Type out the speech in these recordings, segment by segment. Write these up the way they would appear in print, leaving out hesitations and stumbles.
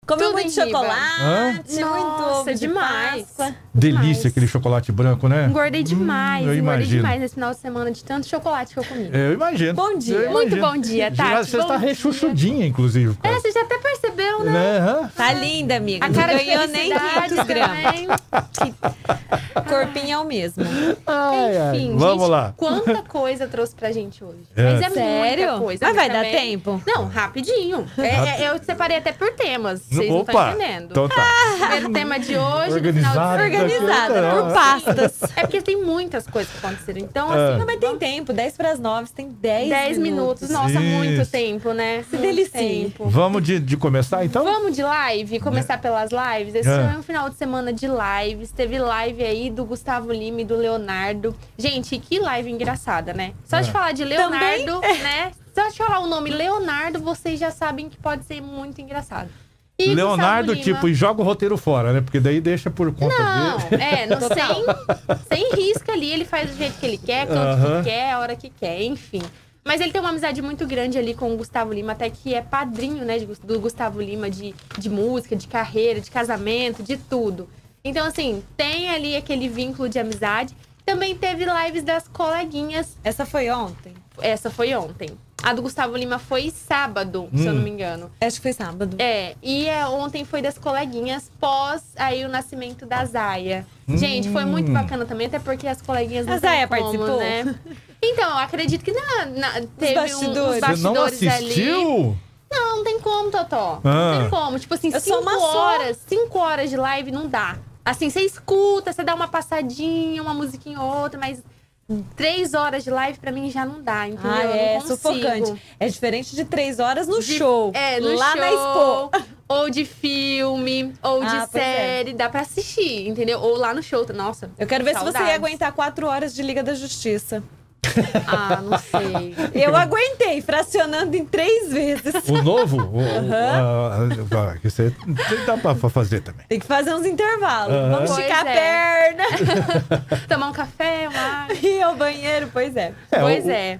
Comeu Tudo muito em riba. chocolate, Nossa, muito demais. Páscoa. Delícia Demais. aquele chocolate branco, né? Engordei demais, eu engordei imagino. demais nesse final de semana de tanto chocolate que eu comi. Eu imagino. Bom dia. Eu Muito imagino. bom dia, Já, Tati. você Bom está dia. rechuchudinha, inclusive. É, você já até percebeu, né? Né? Hã? Tá linda, amiga. A Não cara de ganhou nem felicidade 500 gramas. também. O corpinho é o mesmo. Ai, ai. Enfim, Vamos gente, lá. quanta coisa trouxe pra gente hoje. É. Mas é Sério? muita coisa. Mas vai dar também. tempo? Não, rapidinho. Eu separei até por temas. Vocês não estão Opa! entendendo. Então tá. Primeiro tema de hoje, Organizado. no final de Organizada, Não. por pastas. É porque tem muitas coisas que aconteceram. Então, É. assim, Não, mas tem tempo. 10 para as 9, tem 10 10 minutos. Nossa, Isso. muito tempo, né? Se delicie. Vamos de começar, então? Vamos de live? Começar pelas lives? Esse É. foi um final de semana de lives. Teve live aí do Gustavo Lima e do Leonardo. Gente, que live engraçada, né? Só de É. falar de Leonardo, né? Só de falar o nome Leonardo, vocês já sabem que pode ser muito engraçado. E Leonardo, Gustavo Lima- tipo, e joga o roteiro fora, né? Porque daí deixa por conta Não, dele. sem risca ali, ele faz do jeito que ele quer, quanto Aham. que quer, a hora que quer, enfim. Mas ele tem uma amizade muito grande ali com o Gustavo Lima, até que é padrinho, né, do Gustavo Lima de música, de carreira, de casamento, de tudo. Então, assim, tem ali aquele vínculo de amizade. Também teve lives das coleguinhas. Essa foi ontem? Essa foi ontem. A do Gustavo Lima foi sábado, se eu não me engano. Acho que foi sábado. Ontem foi das coleguinhas pós aí o nascimento da Zaya. Gente, foi muito bacana também, até porque as coleguinhas não A tem Zaya como, participou? né? Então, eu acredito que teve uns bastidores. Você não bastidores ali. assistiu? Não tem como, Totó. Ah. Não tem como. Tipo assim, Eu sou uma 5 horas de live não dá. Assim, você escuta, você dá uma passadinha, uma musiquinha ou outra, mas 3 horas de live pra mim já não dá, entendeu? Ah, Eu é não consigo. sufocante. É diferente de 3 horas no show. No lá show, na Expo. Ou de filme, ou de Ah, pois é. série. Dá pra assistir, entendeu? Ou lá no show. Nossa, Eu quero ver se você saudades. ia aguentar 4 horas de Liga da Justiça. Ah, não sei. Eu aguentei, fracionando em 3 vezes. O novo? Isso aí dá pra fazer também. Tem que fazer uns intervalos. Vamos Pois esticar a é. perna. Tomar um café, uma... Ir ao banheiro, pois é. Pois é.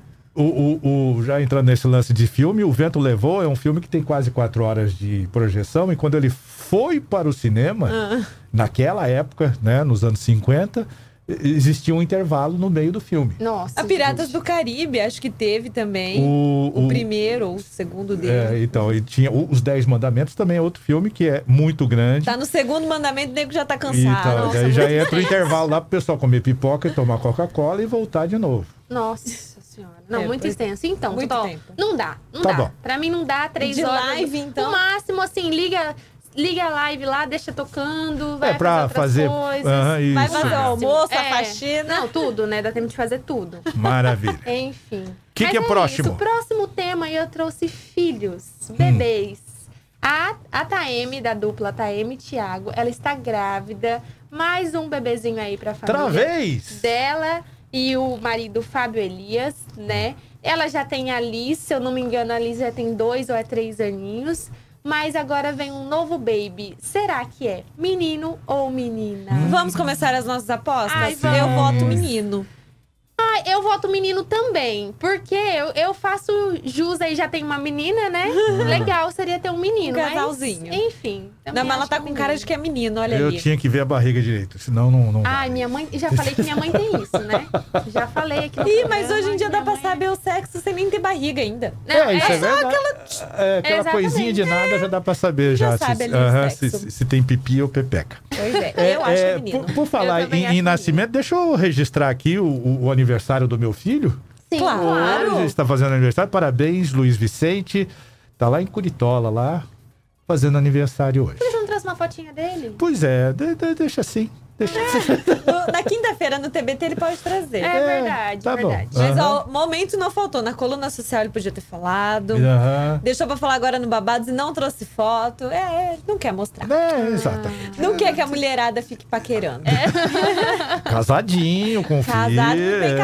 Já entrando nesse lance de filme, O Vento Levou é um filme que tem quase 4 horas de projeção. E quando ele foi para o cinema, naquela época, né, nos anos 50, existia um intervalo no meio do filme. Nossa. A Piratas do Caribe, acho que teve também. O Primeiro ou o segundo dele. Então, e tinha Os 10 Mandamentos, também é outro filme que é muito grande. Tá no segundo mandamento, o nego já tá cansado. Então, Nossa, daí já muito entra o tempo. intervalo lá pro pessoal comer pipoca e tomar Coca-Cola e voltar de novo. Nossa senhora. Não, É, muito pois- extenso. Então, muito Totó, tempo. não dá. Não Tá dá. bom. Pra mim não dá 3 De horas. live, então? No máximo, assim, liga a live lá, deixa tocando, vai pra fazer fazer. outras coisas. Aham, isso. Vai fazer o almoço, a É. faxina. Não, tudo, né? Dá tempo de fazer tudo. Maravilha. Enfim. Que Mas é próximo? Isso. O próximo tema eu trouxe filhos, bebês. A Taeme, da dupla Taeme e Thiago, ela está grávida. Mais um bebezinho aí pra família. Travês! Dela e o marido Fábio Elias, né? Ela já tem a Liz, se eu não me engano, a Liz já tem 2 ou 3 aninhos. Mas agora vem um novo baby. Será que é menino ou menina? Vamos começar as nossas apostas? Ai, vamos. Eu voto menino. Ah, eu voto menino também. Porque eu faço jus aí, já tem uma menina, né? Legal seria ter um menino. Um mas, casalzinho. enfim. Não, também mas ela acho tá que é com cara de que é menino, olha Eu ali. tinha que ver a barriga direito, senão não. Ai, minha mãe... Já falei que minha mãe tem isso, né? Já falei aqui no Ih, programa, mas hoje em dia dá minha pra mãe- saber o sexo sem nem ter barriga ainda. Não, isso é só verdade. Aquela Exatamente. coisinha de nada já dá pra saber Já já, sabe ali o aham, sexo. se tem pipi ou pepeca. Pois é, eu acho que é menino. Por falar também acho em menino. nascimento, deixa eu registrar aqui o aniversário do meu filho. Sim, Claro. Hoje está fazendo aniversário. Parabéns, Luiz Vicente. Tá lá em Curitola, lá, fazendo aniversário hoje. Você não trouxe uma fotinha dele? Pois é, deixa assim. Deixa assim. Na quinta-feira no TBT ele pode trazer. É verdade, tá bom. verdade. Mas Aham. ó, momento não faltou. Na coluna social ele podia ter falado. Aham. Deixou pra falar agora no Babados e não trouxe foto. Não quer mostrar. Exatamente. Não quer que a mulherada fique paquerando. Casadinho, com filho. Casado, muito bem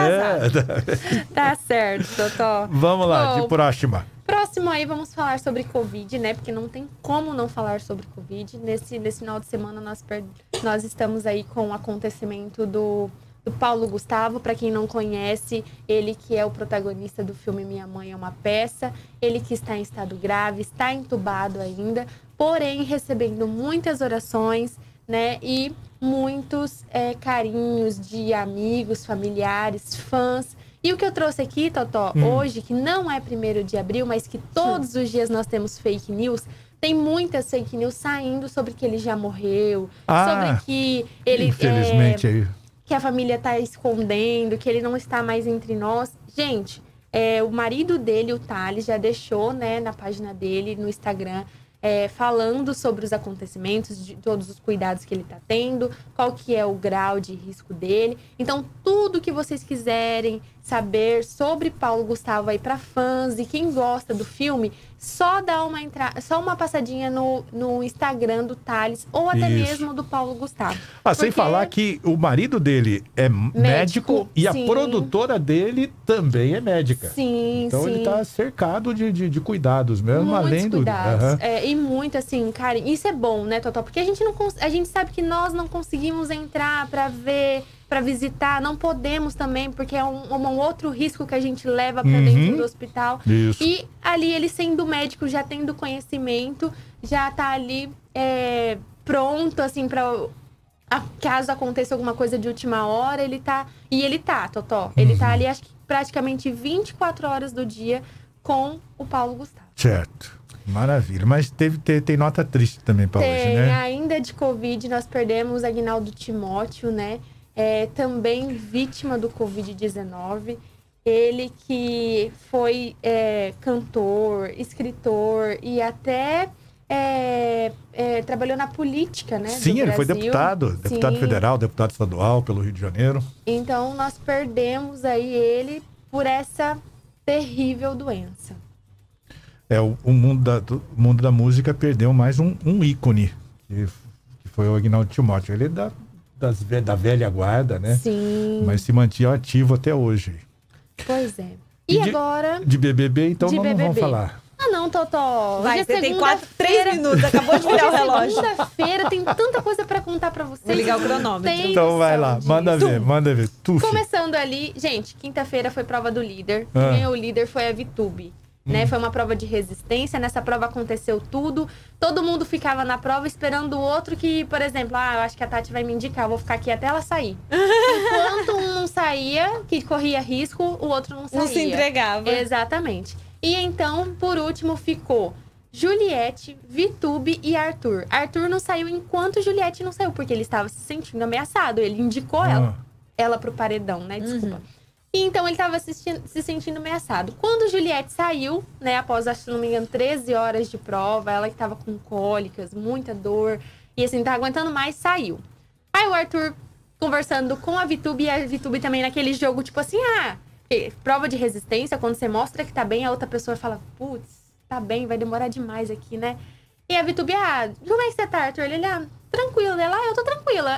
Tá certo, Totó. Vamos lá, Bom, de próxima. Próximo aí, vamos falar sobre Covid, né? Porque não tem como não falar sobre Covid. Nesse final de semana, nós estamos aí com o acontecimento do do Paulo Gustavo. Para quem não conhece, ele que é o protagonista do filme Minha Mãe é uma Peça. Ele que está em estado grave, está entubado ainda, porém recebendo muitas orações, né? E muitos carinhos de amigos, familiares, fãs. E o que eu trouxe aqui, Totó, hoje, que não é 1º de abril, mas que todos os dias nós temos fake news, tem muitas fake news saindo sobre que ele já morreu, sobre que ele… Infelizmente, que a família tá escondendo, que ele não está mais entre nós. Gente, o marido dele, o Thales, já deixou, né, na página dele, no Instagram, falando sobre os acontecimentos, de todos os cuidados que ele tá tendo, qual que é o grau de risco dele. Então, tudo que vocês quiserem saber sobre Paulo Gustavo aí para fãs e quem gosta do filme, só dá só uma passadinha no Instagram do Thales ou até mesmo do Paulo Gustavo. Sem falar que o marido dele é médico e a produtora dele também é médica. Sim, então ele tá cercado de cuidados mesmo, muitos além do… cuidados. E muito assim, cara, isso é bom, né, Totó? Porque a gente sabe que nós não conseguimos entrar para ver, para visitar, não podemos também, porque é um outro risco que a gente leva para dentro do hospital. Isso. E ali, ele sendo médico, já tendo conhecimento, já tá ali pronto, assim, para caso aconteça alguma coisa de última hora, ele tá, Totó, ele tá ali, acho que praticamente 24 horas do dia com o Paulo Gustavo. Certo. Maravilha. Mas tem nota triste também para hoje, né? Ainda de Covid, nós perdemos Aguinaldo Timóteo, né? Também vítima do Covid-19. Ele que foi cantor, escritor e até trabalhou na política, né? Sim, ele foi deputado federal, deputado estadual pelo Rio de Janeiro. Então, nós perdemos aí ele por essa terrível doença. O mundo da música perdeu mais um ícone, que foi o Aguinaldo Timóteo. Ele é da velha guarda, né? Sim. Mas se mantinha ativo até hoje. Pois é. E agora… De BBB, então vamos falar. Não, Totó. Vai, você tem 3 minutos, acabou de virar o relógio. Segunda-feira, tem tanta coisa pra contar pra vocês. Vou ligar o cronômetro. Então vai lá, manda ver. Começando ali, gente, quinta-feira foi prova do líder. Quem ganhou o líder foi a VTube. Né? Foi uma prova de resistência. Nessa prova aconteceu tudo. Todo mundo ficava na prova esperando o outro que, por exemplo, eu acho que a Tati vai me indicar, eu vou ficar aqui até ela sair. Enquanto um não saía, que corria risco, o outro não saía. Não se entregava. Exatamente. E então, por último, ficou Juliette, VTube e Arthur. Arthur não saiu enquanto Juliette não saiu, porque ele estava se sentindo ameaçado. Ele indicou ela pro paredão, né? Desculpa. E então ele estava se sentindo ameaçado. Quando Juliette saiu, né, após, acho que não me engano, 13 horas de prova, ela que estava com cólicas, muita dor, e assim, não tá aguentando mais, saiu. Aí o Arthur conversando com a VTube, e a VTube também naquele jogo, tipo assim, prova de resistência, quando você mostra que tá bem, a outra pessoa fala, putz, tá bem, vai demorar demais aqui, né? E a VTube, como é que você tá, Arthur? Ele, tranquilo. Ela, eu tô tranquila.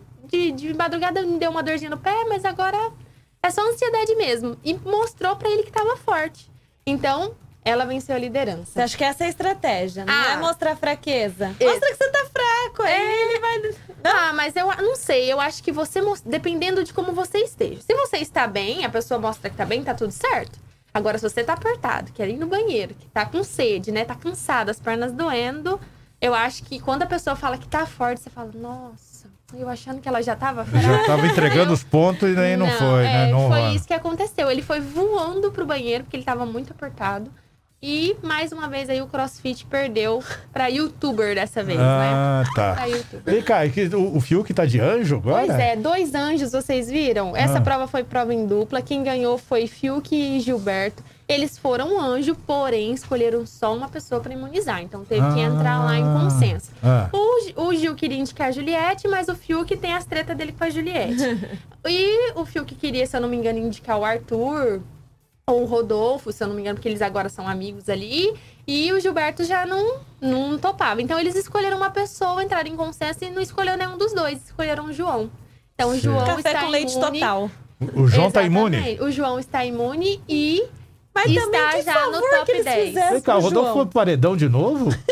De madrugada me deu uma dorzinha no pé, mas agora… é só ansiedade mesmo. E mostrou pra ele que tava forte. Então, ela venceu a liderança. Você acha que essa é a estratégia? Não é mostrar fraqueza. Mostra que você tá fraco. Aí ele vai… mas eu não sei. Eu acho que você… dependendo de como você esteja. Se você está bem, a pessoa mostra que tá bem, tá tudo certo. Agora, se você tá apertado, quer ir no banheiro, que tá com sede, né? Tá cansado, as pernas doendo. Eu acho que quando a pessoa fala que tá forte, você fala, nossa… eu achando que ela já tava fraca. Já tava entregando os pontos e daí não foi, né? Não foi isso que aconteceu. Ele foi voando pro banheiro, porque ele tava muito apertado. E, mais uma vez, aí o CrossFit perdeu pra YouTuber dessa vez, né? Tá. Vem cá, o Fiuk tá de anjo agora? Pois é, 2 anjos, vocês viram? Essa prova foi prova em dupla. Quem ganhou foi Fiuk e Gilberto. Eles foram anjo, porém escolheram só uma pessoa pra imunizar. Então teve que entrar lá em consenso. O Gil queria indicar a Juliette, mas o Fiuk tem as tretas dele com a Juliette. E o Fiuk queria, se eu não me engano, indicar o Arthur ou o Rodolfo, se eu não me engano, porque eles agora são amigos ali. E o Gilberto já não topava. Então eles escolheram uma pessoa, entraram em consenso e não escolheram nenhum dos dois. Escolheram o João. Então o João Café está com leite imune. total. O João tá imune? O João está imune e… Mas está também, já no top 10. Vem cá, o Rodolfo foi pro paredão de novo?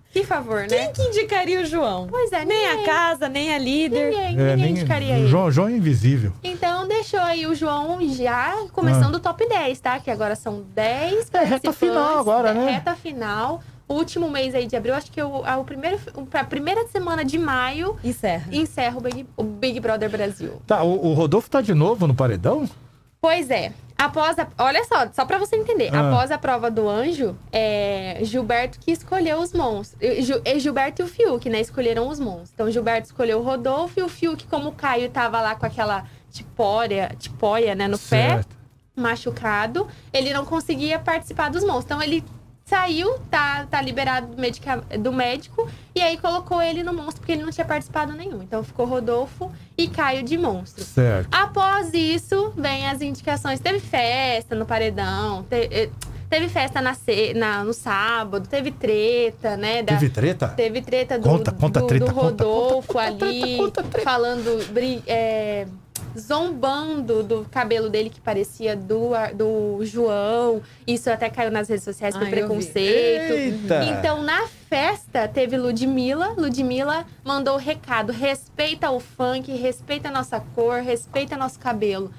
Que favor, né? Quem que indicaria o João? Pois é, Nem a casa, nem a líder. Ninguém indicaria ele. João é invisível. Então, deixou aí o João já começando o top 10, tá? Que agora são 10 participantes. Reta final agora, né? Reta final. O último mês aí de abril, acho que a primeira semana de maio encerra o Big Brother Brasil. Tá, o Rodolfo tá de novo no paredão? Pois é. Olha só pra você entender. Após a prova do anjo, Gilberto que escolheu os monstros. Gilberto e o Fiuk, né? Escolheram os monstros. Então, Gilberto escolheu o Rodolfo e o Fiuk, como o Caio tava lá com aquela tipóia, né? No pé, machucado. Ele não conseguia participar dos monstros. Então, ele saiu, tá liberado do médico. E aí, colocou ele no monstro, porque ele não tinha participado nenhum. Então, ficou Rodolfo e Caio de monstro. Certo. Após isso, vem as indicações. Teve festa no paredão. Teve festa no sábado. Teve treta, né? Teve treta? Teve treta treta, do Rodolfo ali. Conta treta. Falando... zombando do cabelo dele, que parecia do João. Isso até caiu nas redes sociais por preconceito. Eita. Então, na festa, teve Ludmilla. Ludmilla mandou o recado: respeita o funk, respeita a nossa cor, respeita nosso cabelo.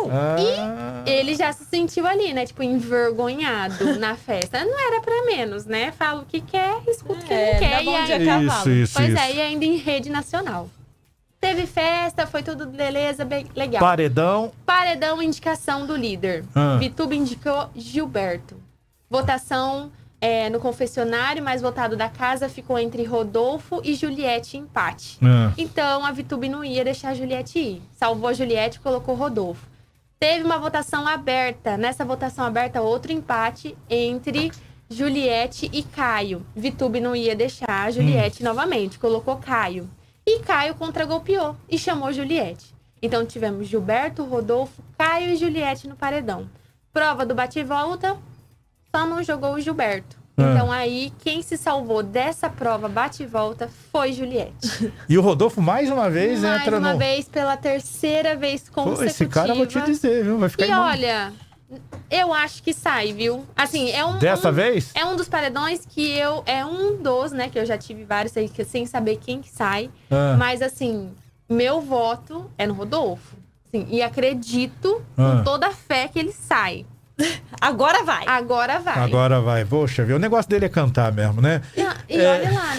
E ele já se sentiu ali, né? Tipo, envergonhado na festa. Não era pra menos, né? Fala o que quer, escuta o que não quer. Bom dia, cavalo. Pois é, e ainda em rede nacional. Teve festa, foi tudo beleza, bem legal. Paredão, indicação do líder. Vitube indicou Gilberto. Votação no confessionário, mais votado da casa, ficou entre Rodolfo e Juliette, empate. Então, a Vitube não ia deixar a Juliette ir. Salvou a Juliette e colocou Rodolfo. Teve uma votação aberta. Nessa votação aberta, outro empate entre Juliette e Caio. Vitube não ia deixar a Juliette novamente, colocou Caio. E Caio contragolpeou e chamou Juliette. Então, tivemos Gilberto, Rodolfo, Caio e Juliette no paredão. Prova do bate e volta, só não jogou o Gilberto. Então, aí, quem se salvou dessa prova bate e volta foi Juliette. E o Rodolfo, mais uma vez, entra no... Mais uma vez, pela terceira vez consecutiva. Esse cara, eu vou te dizer, viu? Vai ficar olha... Eu acho que sai, viu? Assim, Dessa vez? É um dos paredões que é um dos, né? Que eu já tive vários aí, sem saber quem que sai. Mas, assim, meu voto é no Rodolfo. Assim, e acredito com toda a fé que ele sai. Agora vai. Agora vai. Poxa, viu? O negócio dele é cantar mesmo, né? E olha lá,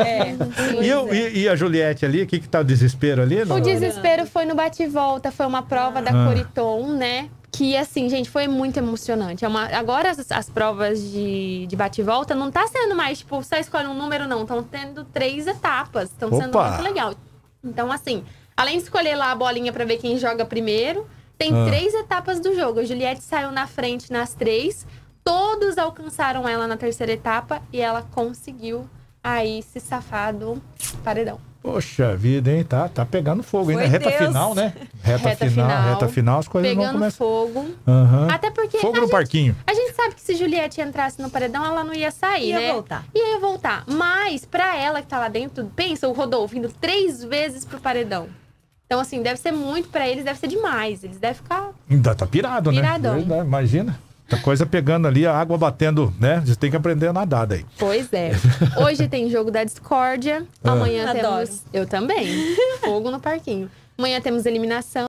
né? E a Juliette ali? O que tá o desespero ali? O desespero foi no bate-volta. Foi uma prova da Coriton, né? Que, assim, gente, foi muito emocionante. Agora, as provas de bate-volta não tá sendo mais, tipo, só escolhe um número, não. Estão tendo 3 etapas. Estão sendo muito legal. Então, assim, além de escolher lá a bolinha pra ver quem joga primeiro, tem 3 etapas do jogo. A Juliette saiu na frente nas 3. Todos alcançaram ela na terceira etapa. E ela conseguiu aí se safar do paredão. Poxa vida, hein? Tá pegando fogo, hein? Reta final, né? Reta final, as coisas pegando vão começar. Fogo. Até porque fogo no parquinho. A gente sabe que se Juliette entrasse no paredão, ela não ia sair, né? Ia voltar. Mas, pra ela que tá lá dentro, pensa o Rodolfo indo 3 vezes pro paredão. Então, assim, deve ser muito pra eles, deve ser demais. Eles devem ficar... Ainda tá pirado, piradão, né? Imagina. A coisa pegando ali, a água batendo, né? Você tem que aprender a nadar daí. Pois é. Hoje tem jogo da discórdia. Amanhã temos... Eu também. Fogo no parquinho. Amanhã temos eliminação.